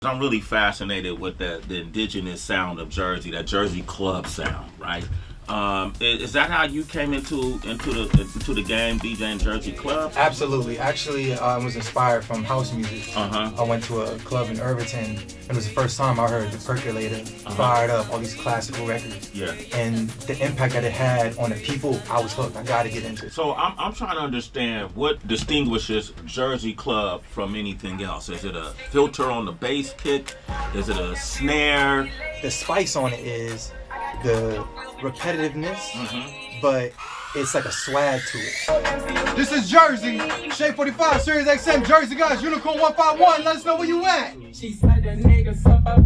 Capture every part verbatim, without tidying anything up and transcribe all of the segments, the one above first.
I'm really fascinated with the, the indigenous sound of Jersey, that Jersey club sound, right? Um, is, is that how you came into into the into the game, DJing Jersey clubs? Absolutely. Actually, uh, I was inspired from house music. Uh-huh. I went to a club in Irvington, and it was the first time I heard the Percolator, uh-huh. fired up, all these classical records. Yeah. And the impact that it had on the people, I was hooked. I got to get into it. So I'm I'm trying to understand what distinguishes Jersey club from anything else. Is it a filter on the bass kick? Is it a snare? The spice on it is the repetitiveness, mm-hmm. but it's like a swag to it. This is Jersey, Shade forty-five, Sirius X M, Jersey guys, Unicorn one five one, let us know where you at. She said the niggas.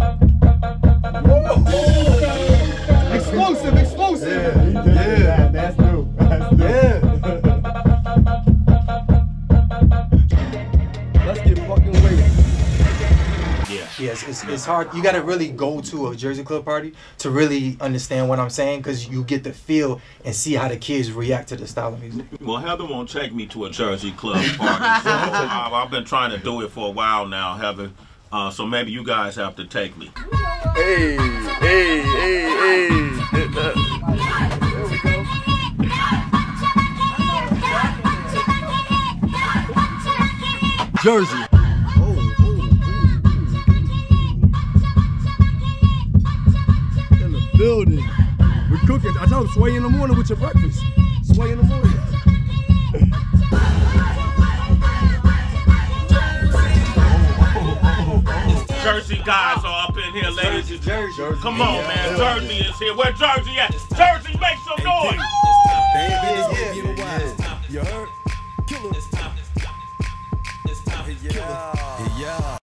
Exclusive, exclusive. Yeah, yeah. That's new. That's new. Yeah. Let's get fucking waiting. Yeah. Yes, it's, it's hard. You got to really go to a Jersey club party to really understand what I'm saying, because you get the feel and see how the kids react to the style of music. Well, Heather won't take me to a Jersey club party, so uh, I've been trying to do it for a while now, Heather. Uh, so maybe you guys have to take me. Hey, hey, hey, hey. There we go. Jersey. Building. We're cooking. I told him sway in the morning with your breakfast. Sway in the morning. Jersey guys are up in here, ladies and Jersey. Jersey. Come on, man. Jersey is here. Where Jersey at? Jersey, make some noise. Baby, you heard? Killer. Yeah. Yeah.